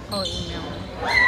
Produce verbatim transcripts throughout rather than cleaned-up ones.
I'll email him.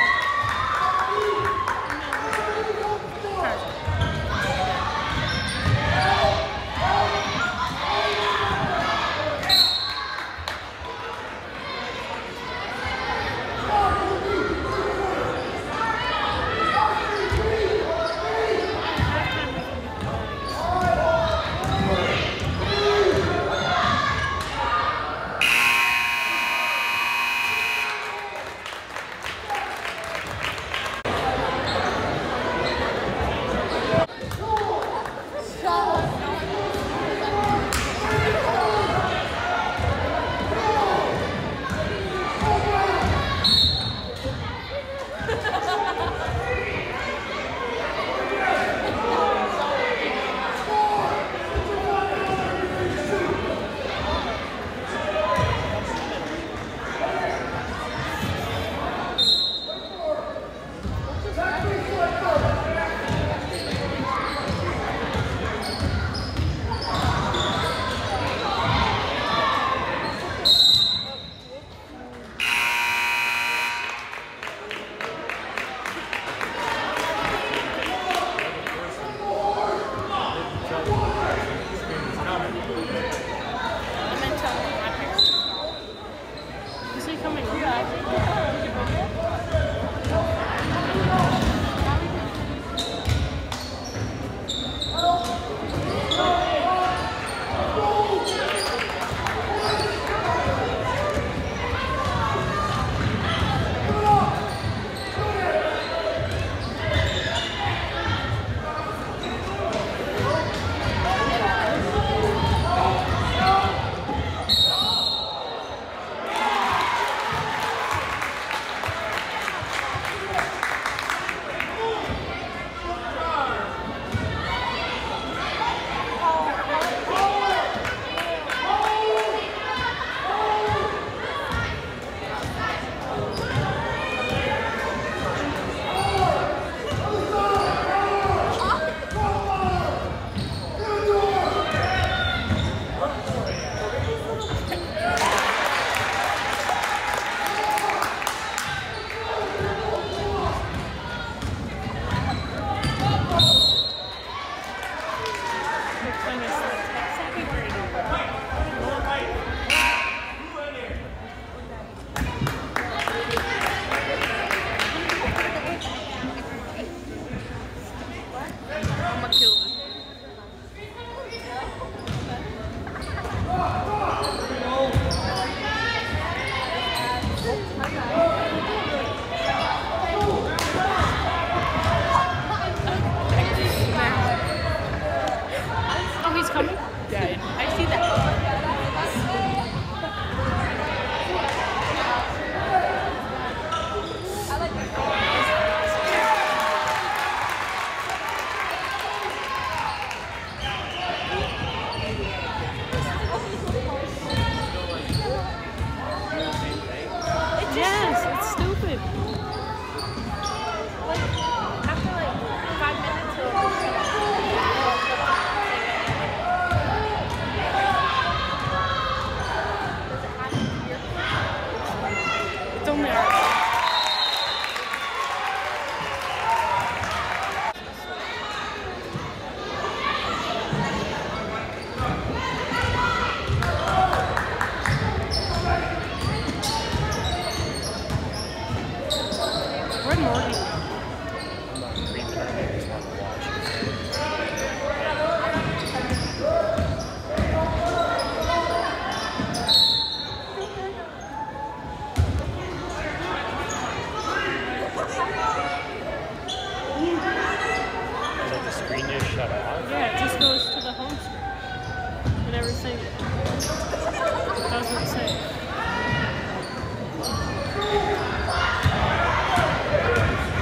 Doesn't say.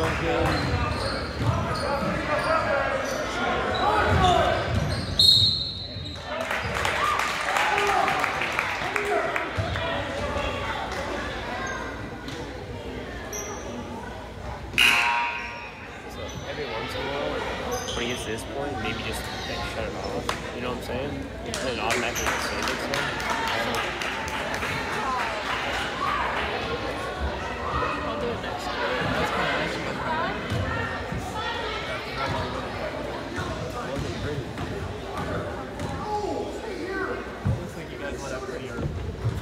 real good. When he gets to this point, maybe just like, shut it off. You know what I'm saying? And then automatically save it. So. I'll do it next year. That's kind of nice. Looks like you guys went up pretty early.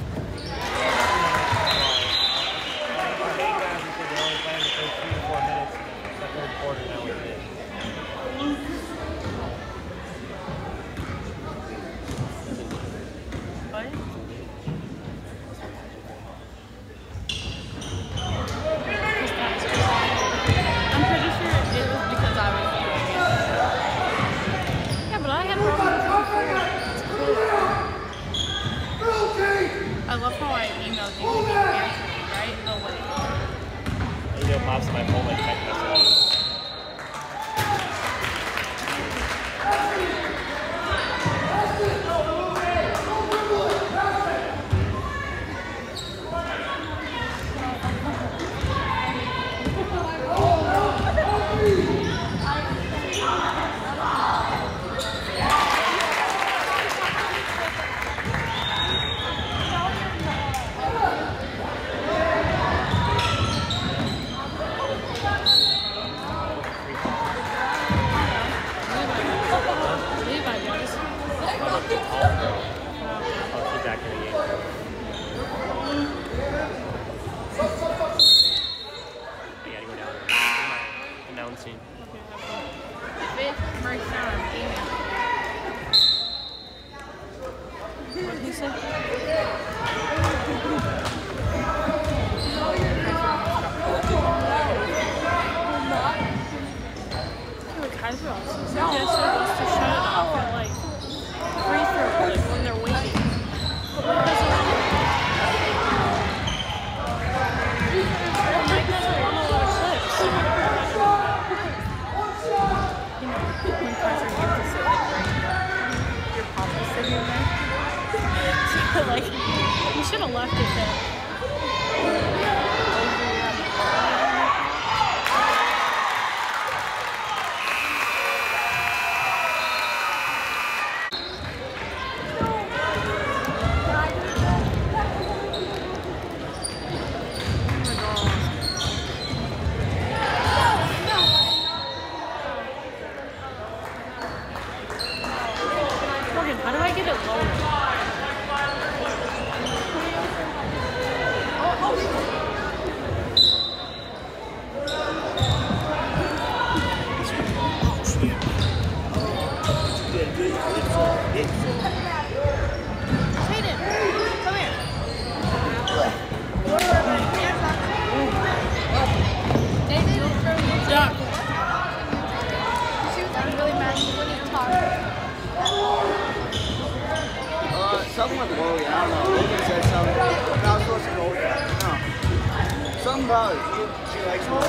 I love how I emailed you and you answered me, right? Oh, wait. Email pops in my phone like text messages. Like, you should have left it there. Morgan, how do I get it lower? Something with Lily, I don't know. Logan said something. I was supposed to go with that. No. Something about it. She, she likes me.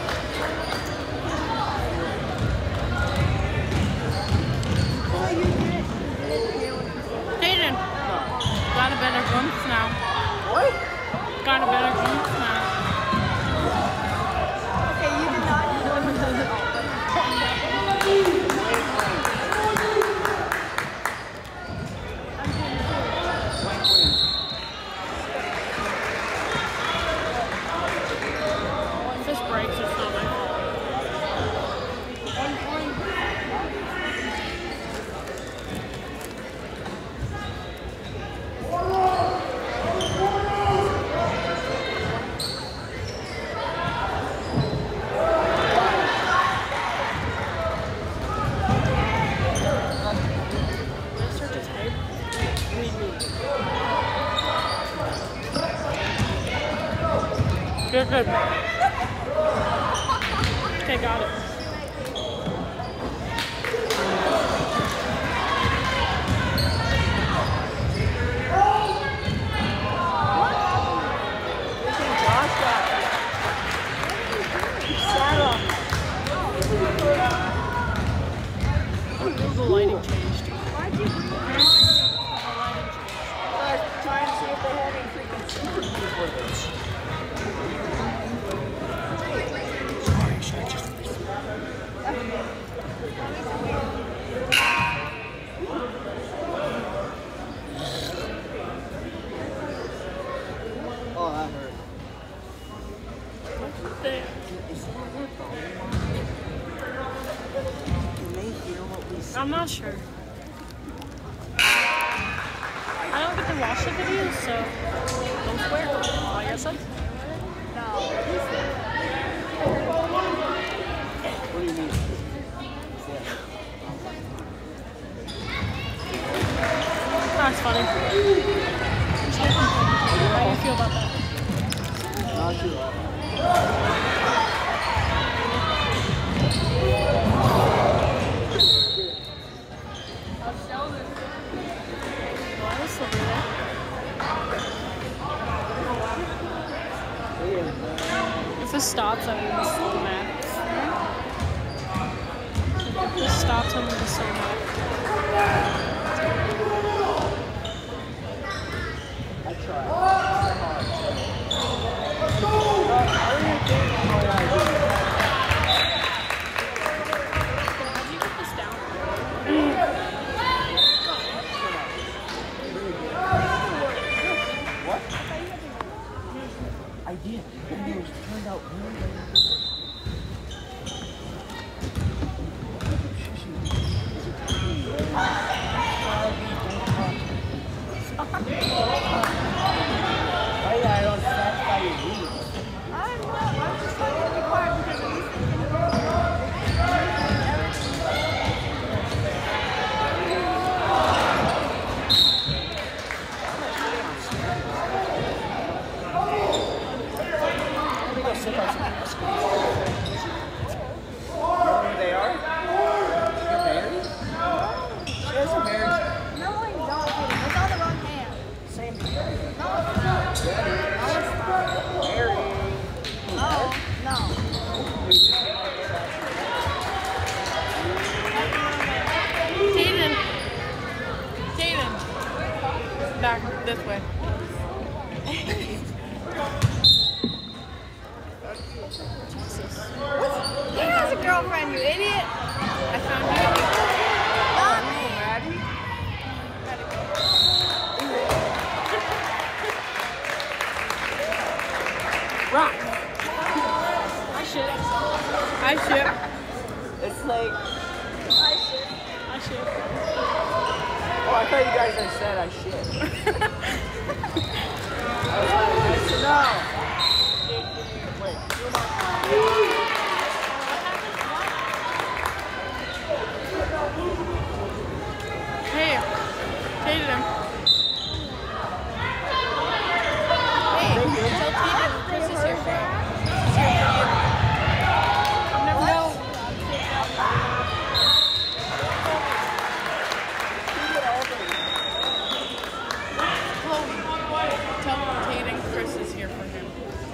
Hayden, got a better glimpse now. What? Got a better glimpse now. Okay, you did not. Fish breaks, it's not my fault. Good, good. Okay, got it. Josh got it. He sat up. the lighting changed. Why'd you bring it? The lighting changed. I was trying to see if they had any freaking super keys with us. Sorry, should I just... Oh, that hurt. There. I'm not sure. I don't get to watch the videos, so don't swear. I guess that's What do you mean? that's funny. How do you feel about that? Not too loud. If this stops, I'm gonna be so mad. If this stops, I'm gonna be so mad. I tried. How'd you get this down? What? I did. And it was turned out really good. Oh yeah, I don't satisfy your needs. I'm not. I'm just trying to be quiet because I'm Let me go sit on some You know who they are? You're married? She has a marriage. No, I'm not kidding. It's on the wrong hand. Same here. No, it's not. No, it's not. Married. No, no. Jaden. Jaden. Back this way. He has a girlfriend, you idiot. I found you. Not me. Rock. I ship. I ship. It's like, I ship. oh, I thought you guys had said I shit. I was like, nice to know. Wait, Hey. Jaden. Hey. Tell Jaden Chris is here for you. He's here for you. I've never known. Tell Jaden Chris is here for him.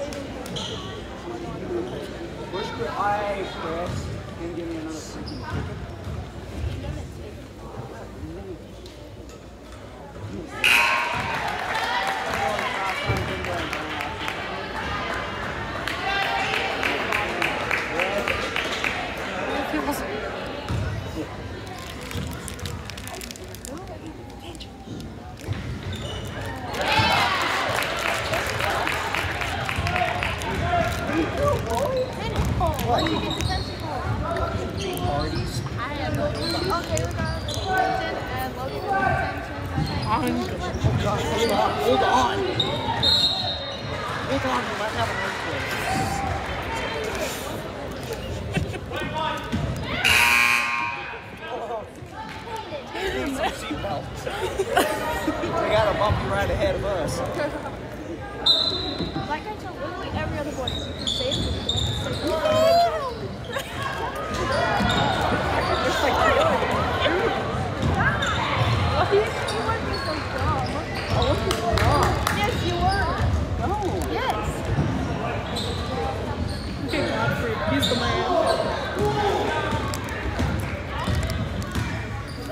Where's the I, Chris? Can you give me another freaking ticket? What did you get detention for? Parties. I have no idea. Okay, we got detention and local detention. Oh gosh, hold on, hold on. Hold on, you might have an earthquake. Need some seatbelts. We got a bumpy ride ahead of us. Like I told literally every other boy, you can say it, but you don't say it. Just like killing it. Well, you, you weren't being so dumb. I wasn't wrong. Yes, you were. No. Yes. Okay, Godfrey. He's the man.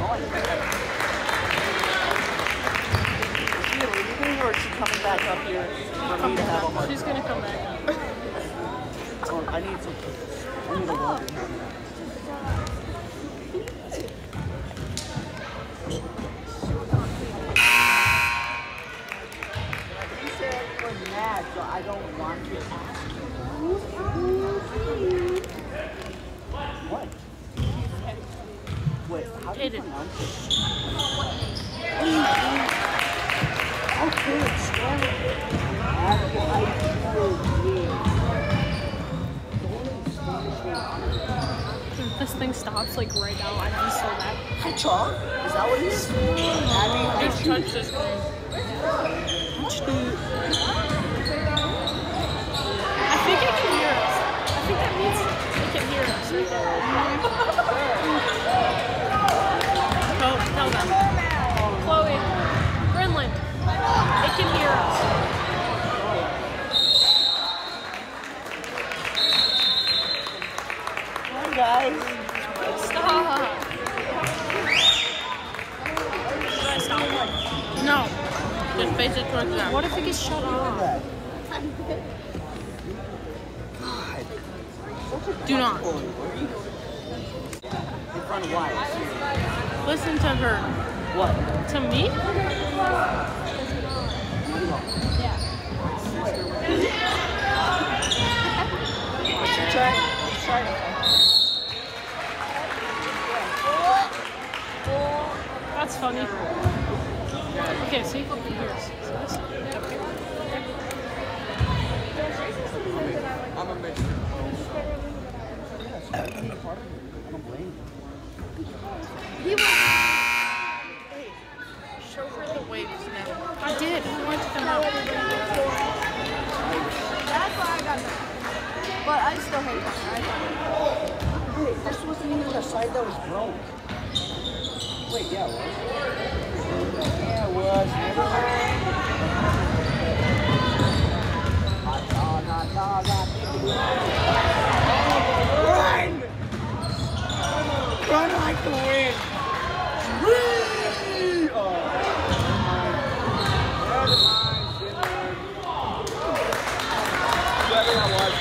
going? Is she leaving or is she coming back up here for me to have a hard She's gonna come back. Oh, I need some. I need a water. You said you were mad, so I don't want to ask you. What? Wait, how do you Aiden. pronounce it? Okay, it's scary. If this thing stops like right now, I'd be so mad. Hedgehog? Is that what it is? Abby, Just touch this thing. I think it can hear us. I think that means it can hear us right there. Tell, tell them. Chloe, Brinley, it can hear us. hi guys. Stop. Should I stop? No. Just face it towards them. What if it gets shut off? God. Do not. In front of wives. Listen to her. What? To me? Let's try. Let's try. That's funny. Okay, see? It hears. See this? I'm a mixer. I don't blame you. He was. Show her the waves now. I did. I pointed them out. That's why I got it. But I still hate that. Wait, this wasn't even the side that was broke. Wait, yeah, it was. Yeah, it was. Never mind. Hot dog, hot dog, hot dog. Run! Run like the wind. Whee! Oh, never mind. Never mind. Whoever that was,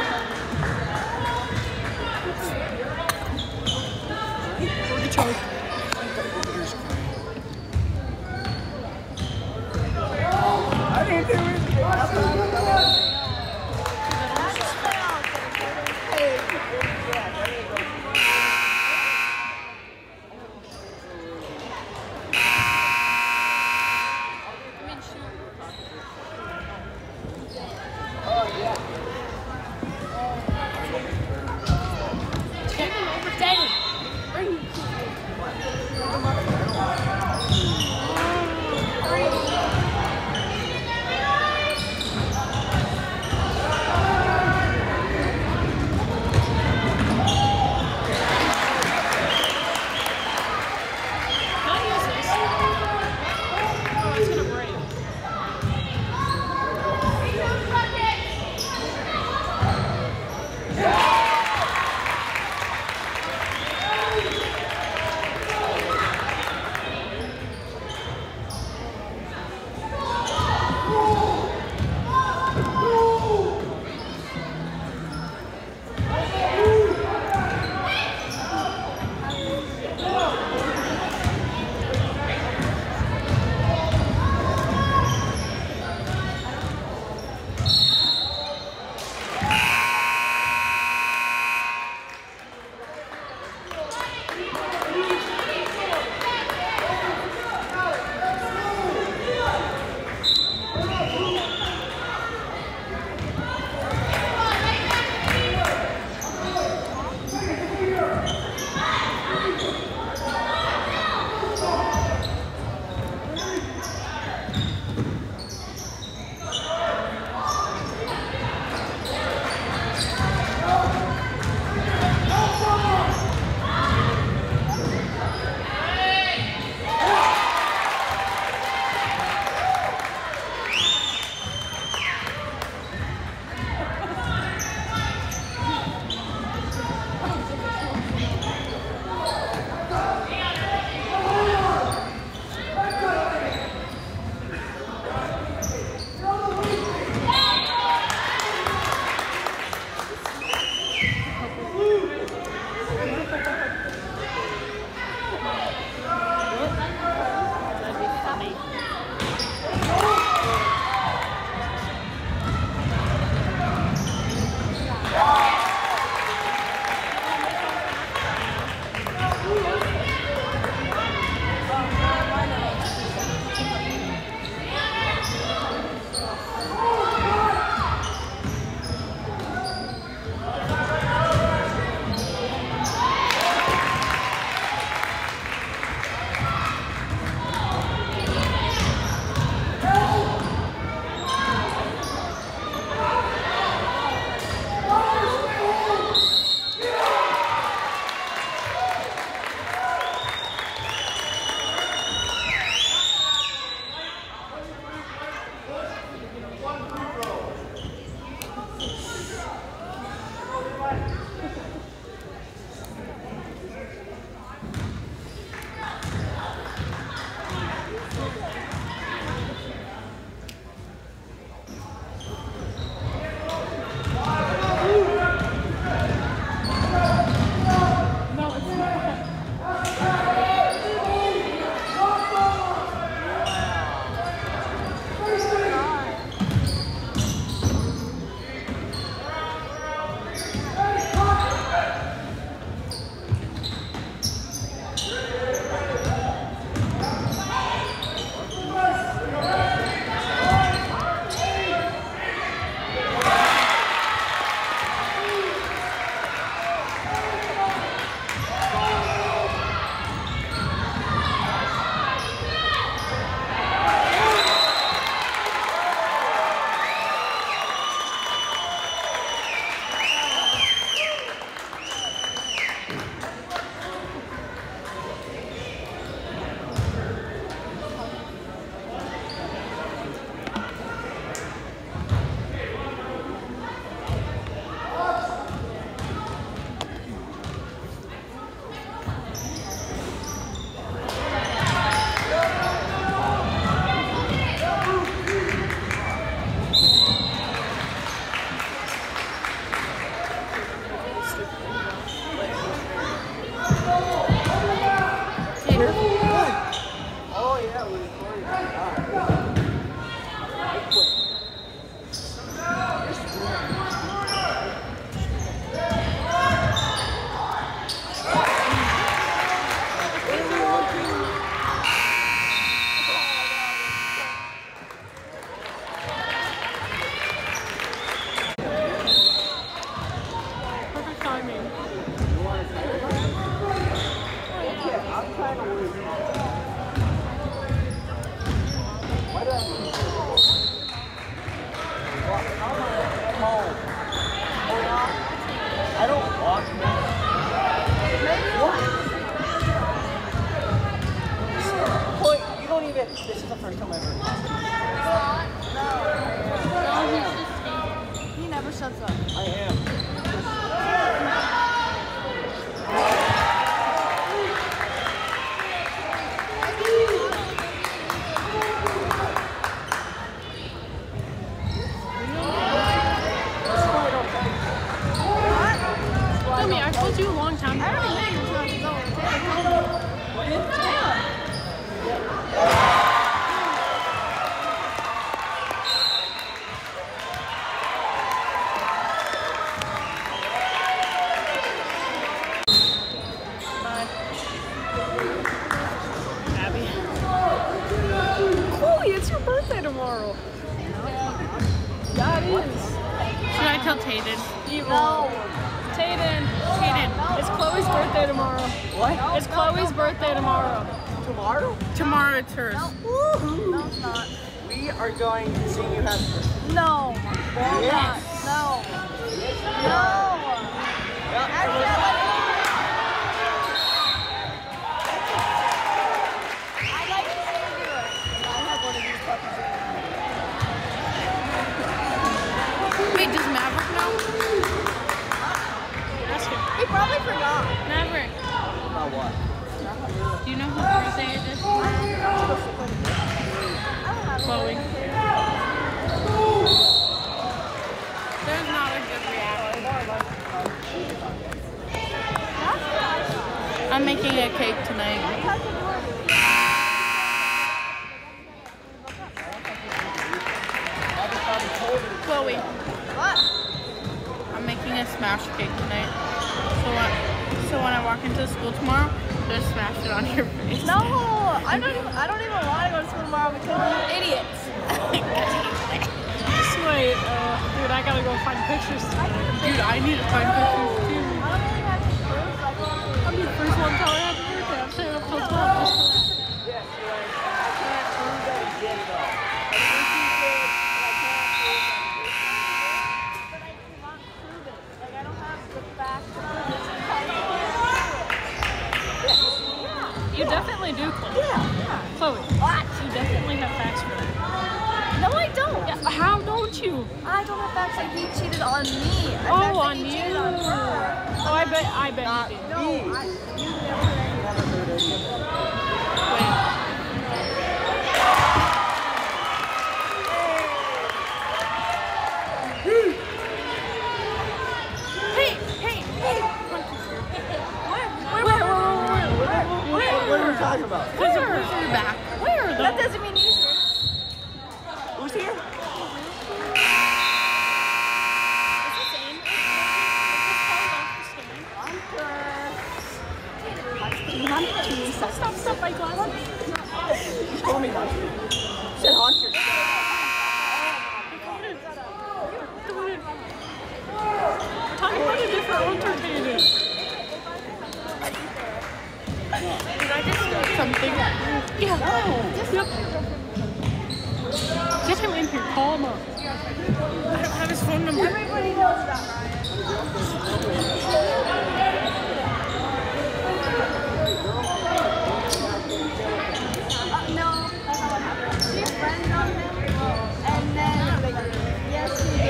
I didn't do it. This is the first time I've ever talked to No, he's just, he never shuts up. you. I am. Tommy, I told you a long time I ago. already knew you were trying to go. Abby. Chloe, it's your birthday tomorrow. That is. Should I tell Tayden? No. Tayden, Tayden, it's Chloe's birthday tomorrow. What? It's Chloe's birthday tomorrow. Tomorrow? Tomorrow it's hers. No, it's not. We are going to see you have. No. Yes. No. No. Actually, I like it. I like to see you do it. I have one of these puppies. Wait, does Maverick know? Ask him. He probably forgot. Maverick, About what? do you know whose birthday it is? I don't have Chloe. There's not a good reaction. I'm making a cake tonight. Chloe, What? I'm making a smash cake tonight. So when, so when I walk into school tomorrow, just smash it on your face. No, I don't even. I don't even want to go to school tomorrow because of you idiots. Just wait, uh, dude, I gotta go find pictures tonight. Dude, I need to find pictures too. I don't really have any proof. I don't I'm the first one telling happy birthday. I'm staying up till twelve just for that. Yes, you're right. I can't prove that he did it all. I think he did, but I can't prove that he did it. But I cannot prove it. Like I don't have the facts to prove it. You definitely do, Chloe. Yeah. Chloe, What? you definitely have facts for that. No, I don't. Yeah, how don't you? I don't have facts that he cheated on me. I have Oh, facts that on he you. cheated on her. Oh, I bet, I bet Not you did. me. No, I, you never heard anything. Never heard anything. Wait. Hey, hey, hey. Where, where, where, where, where, where, What are we talking about? Where's your, where's your back? Where, though? That doesn't mean he's here. Who's here? It's the same. It's just Stop, stop, my glasses. You told me not to. You said Hunter. We're talking about a different entertainment. Did I just start something? Yeah. Yep. Get him in here. Call him up. I don't have his phone number. Everybody knows about Ryan. Uh, no, that's not what happened. She friends on him, and then like, yes, she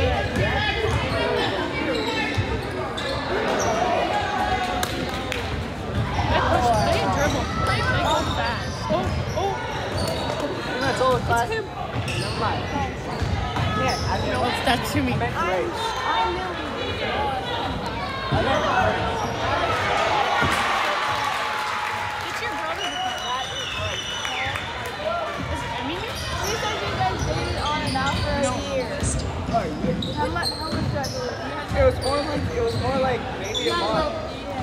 They push. They dribble. They go fast. Oh, oh. That's all the class. It's him. Never mind. Yeah, I know. That's to me. I meant I, race. I knew he did. I meant race. It's your brother. Is it Emmy? She said you guys dated on and off for a year. Oh, yeah. How much? How much did I believe? It was more like it was more like maybe a month.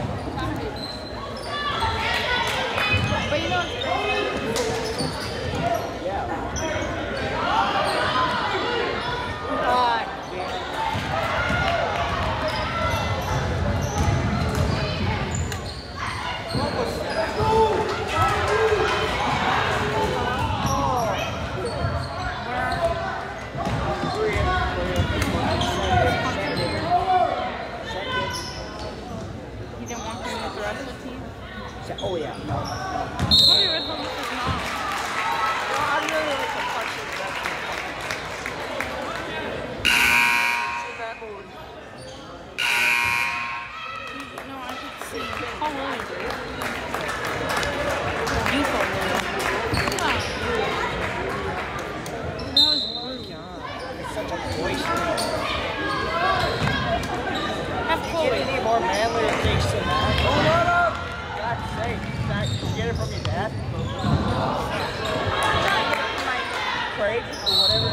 But you know what's crazy? Yeah. God. agent or whatever.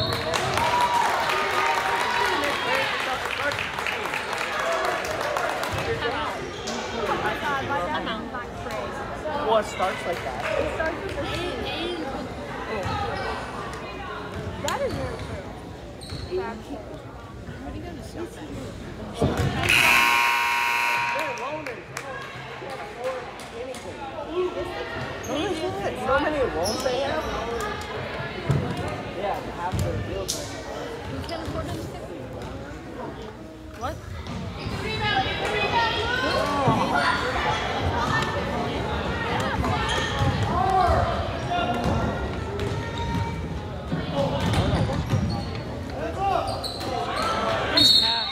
Well, it starts like that. It starts with a C. That is really true. That's true. They're loners. They can't afford anything. You know how many loans they have? Yeah, half their bills right now. You can't afford anything. What? Nice pass.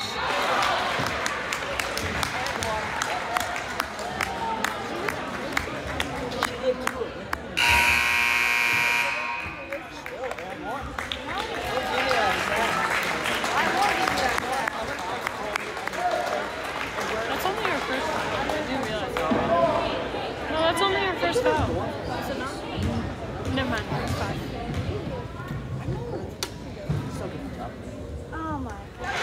That's only our first foul. I didn't realize that. No, that's only our first foul. Is it not? Never mind. It's five. Oh my god.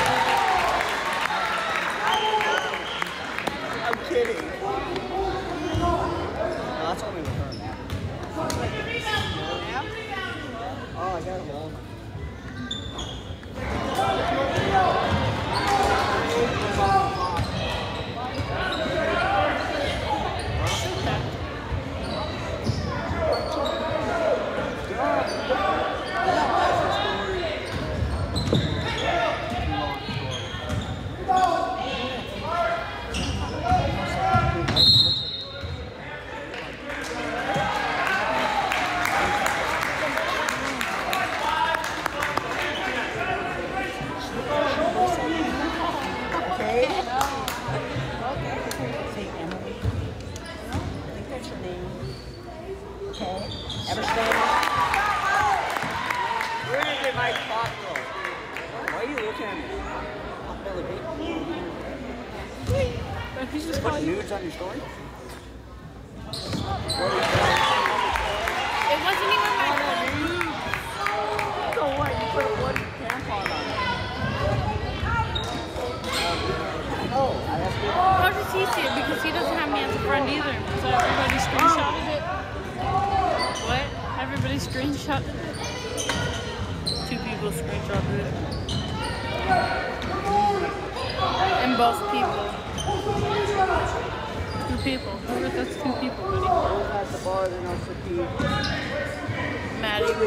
I'm kidding. No, that's only with her. Oh, I got them all. Okay. Say Emily. I think that's your name. Okay. Ever stand? Where did my spot go? Why are you looking at me? I'll barely be. He's just Put calling you. nudes on your story? It wasn't even my fault. So what? You put a one tampon on it. Oh, I asked you. How does he see it? Because he doesn't have me as a friend either. So everybody screenshotted it. What? Everybody screenshotted it. Two people screenshotted it. And both people. Two people. Who were those two people, buddy? I was at the bar, then I'll sit here. Maddie. Yeah.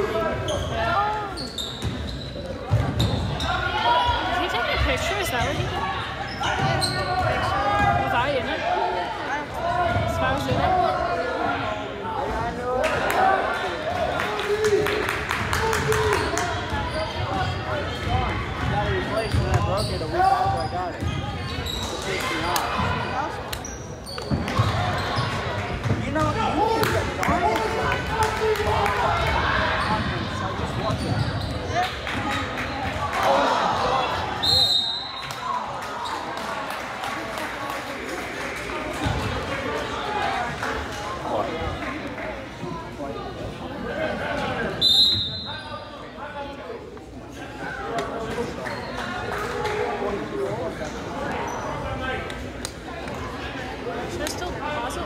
Did he take a picture? Is that what he did? Was I in it? So I was in it? I know. I got it replaced and I broke it a week after I got it. It pissed me off. You know, you can get dark. So I just watch it. Should I still pause it?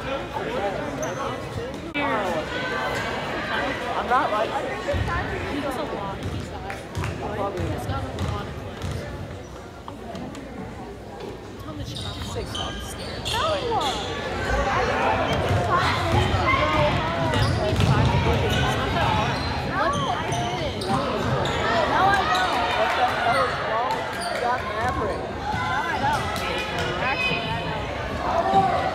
I'm not like. He does a lot. He's Probably He's got a lot of clips. Tell him to shut up. Six. I'm scared. No! They only need five points. It's not that hard. No, I didn't. No, I don't. What the hell is wrong with you? Got Maverick. No, I don't. Actually, I don't.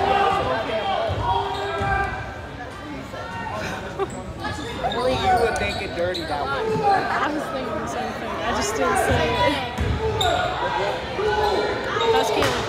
Only you would make it dirty that way. I was thinking the same thing. I just didn't say it. That's Caleb.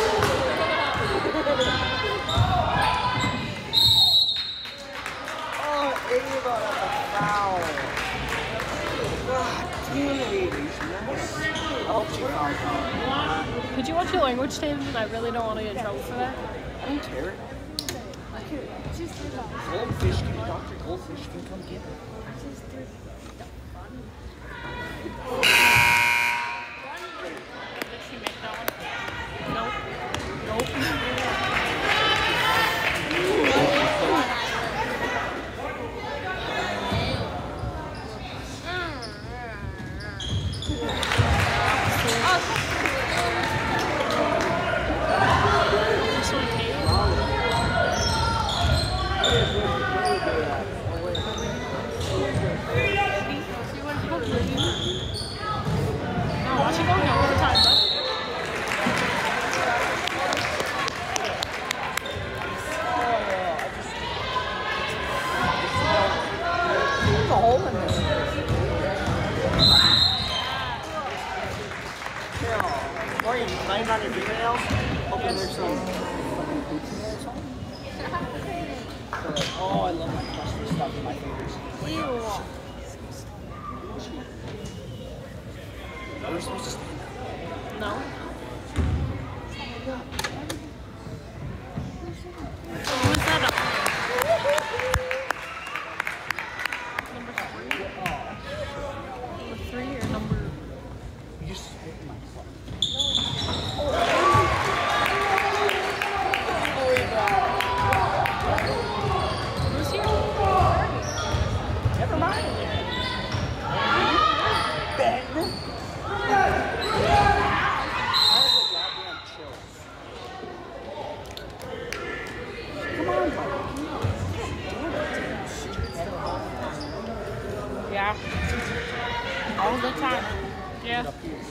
Oh, Ava, that's a foul. God damn it, Ava. I hope she found out. Could you watch your language, David? I really don't want to get in trouble for that. I don't care. I care. She's three dollars. Goldfish can Doctor Goldfish can come get her. She's three. Did she make that one? Nope. Nope. This one paid? No, watch it go now all the time, bud. There's a hole in this. Yeah. Or you lying on your fingernails, hoping there's some fucking boots in there or something. Oh, I love my crusty stuff in my fingers. Ew. We're supposed to stand up. No. Who's that up? Number three? Number three or number... You just hit my fuck. Who's here? Never mind. Ben. I have a goddamn chills. Come on, buddy. Yeah. All the time. Yeah.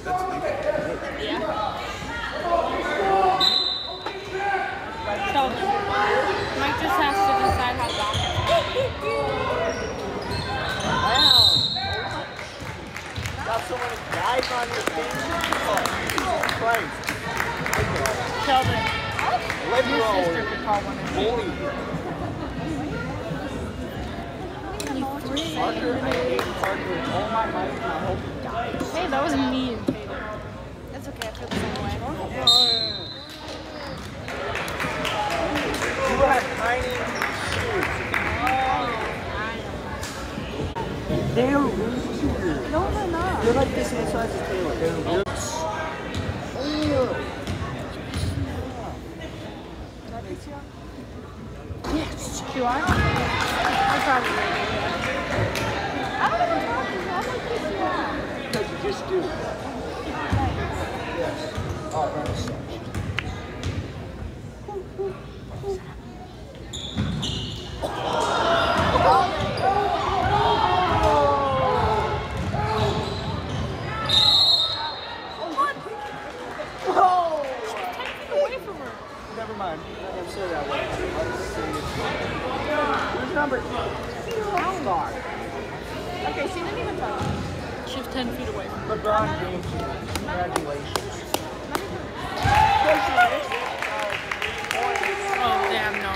Yeah. Sheldon, Mike just has to decide how long. Wow. Got so many guys on your thing. Oh, Jesus Christ. Sheldon, Let me your sister roll. could call one in. Holy Parker, I hate Parker with all my might and I hope he dies. Hey, that was me and Tatum. It's okay, I feel the same way. You have tiny shoes. They're weird. No, they're not. They're like the same size as Taylor. They're weird. Yes. You are? I probably will. I don't even talk to you. I'm like this, yeah. Because you just do. Yes. Oh, that is so cute. Away from her. Never mind. I'm not going to say that way. Who's number two? Star. Okay, she didn't even talk. She's ten feet away from her. LeBron James. Congratulations. Oh, damn, no.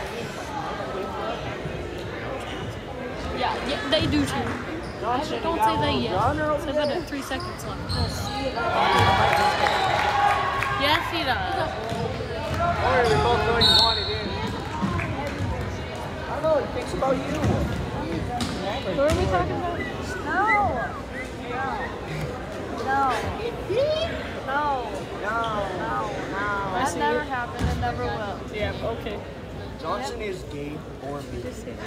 Yeah, yeah, they do too. Johnson, Don't say they yet. Say that at three seconds left. Yes, he does. Or we both know you want it in. I don't know, he thinks about you. Who are we talking about? No. No. No. No. No. No. That never happened and never will. Yeah, okay. Johnson is gay or me.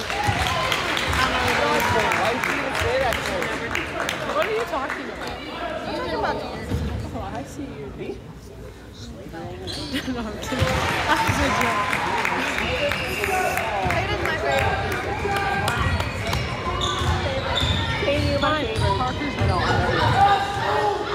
I Why did you even say that for? don't know. What are you talking about? I'm talking about yours. Oh, I see you. Me? No, I'm kidding. That was a joke. Hayden's my favorite. Katie, you're my Fine. favorite. Parker's I know, I know.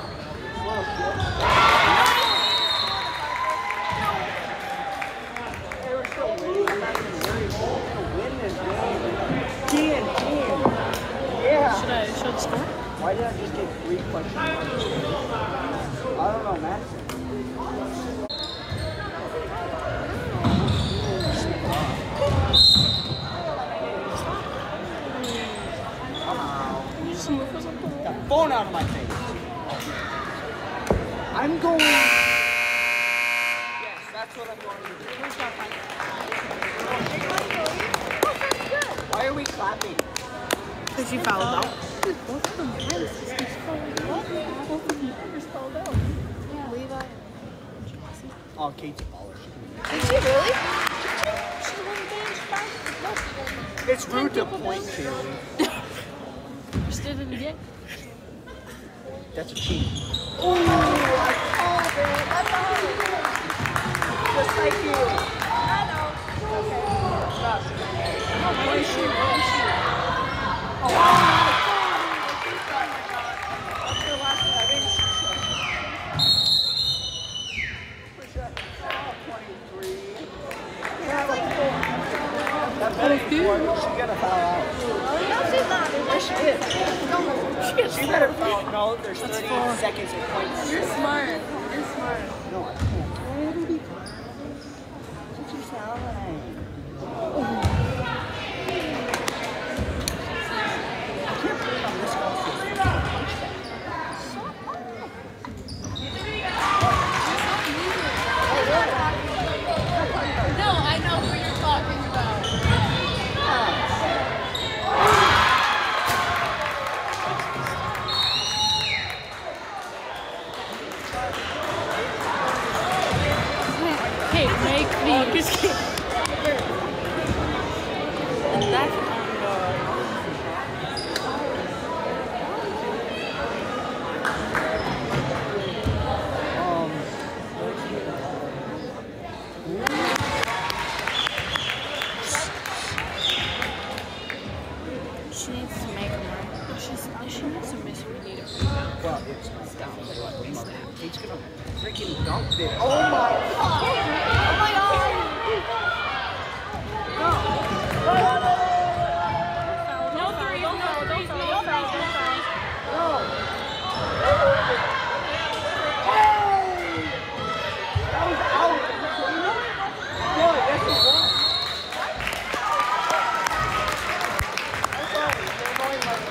Hey, we're still winning. I'm not even worried. We're gonna win this game. Ten, ten. Yeah. Should I show the score? Why did I just get three questions? I don't know, Madison. You just move or something? Get the phone out of my face. I'm going. Yes, that's what I'm going to do. Why are we clapping? Because you fouled out. Levi. Oh, Kate's a baller. Did she really? It's rude to point, Kaylee. Just did it again. That's a cheat. Oh, I called it. That's all. Just like you. I know. Okay. Why is she? Why is she? Oh, my God. That's the last one. I didn't That better be one. She got a foul out. No, she's not. Yes, she is. She better foul. No, there's thirty seconds of points. You're smart. You're smart. No, I can't. Why do we? What you sound like? I can't believe I'm this close to a No, I know who you're talking about. Hey, make these. And that's on Um, She needs to make them right. She's, she needs to miss her need it. well, it's definitely what we must have. Kate's gonna freaking dunk it. Oh my god! Oh, my God. No three, no three, no three. That was out. Yeah, yes, it was. I'm sorry. They're going my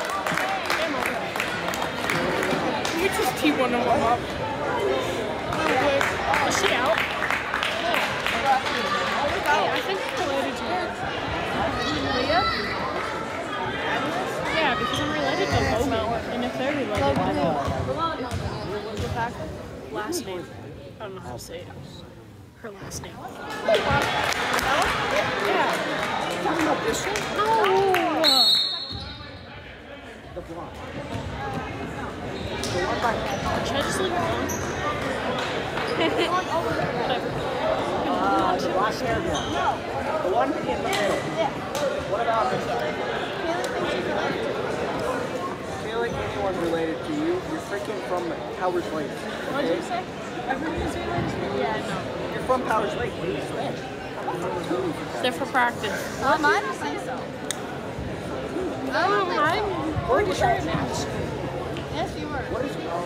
way. You just T one of them up. Is she out? Yeah, I think I'm related to her. Yeah, because I'm related to Logan. And if they're related, last name. I don't know how to say it. Her last name. Yeah. Talking about this one? No! The blonde. The one by Should I just leave it alone? Whatever. uh, the last hair one. The one in the middle. What about this side? Feel like anyone related to you? You're freaking from Powers Lake. What did you say? Everyone's related to me? Yeah, I know. You're from Powers Lake. What do you say? They're for practice. Well, mine don't think so. I don't think so. Where did I match? Yes, you were. What is wrong?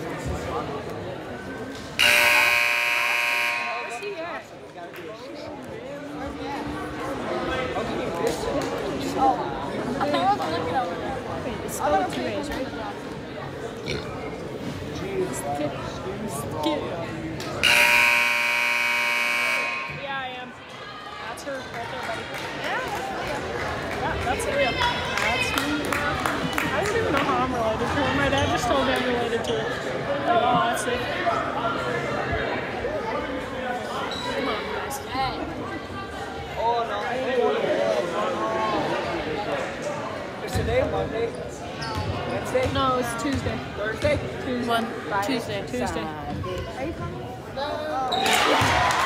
Where's he at? Okay, this Oh, I wasn't looking over there. It's spelled with two A's, right? Yeah, I am. That's her right there, buddy. Yeah. Yeah, that's Leah. That's me. I don't even know how I'm related to her. My dad just told me I'm related to her. Like, oh, that's it. Come on, guys. Oh no. Is today Monday? Wednesday? No, it's Tuesday. Thursday? Tuesday. One. Tuesday. Tuesday. Are you coming? No.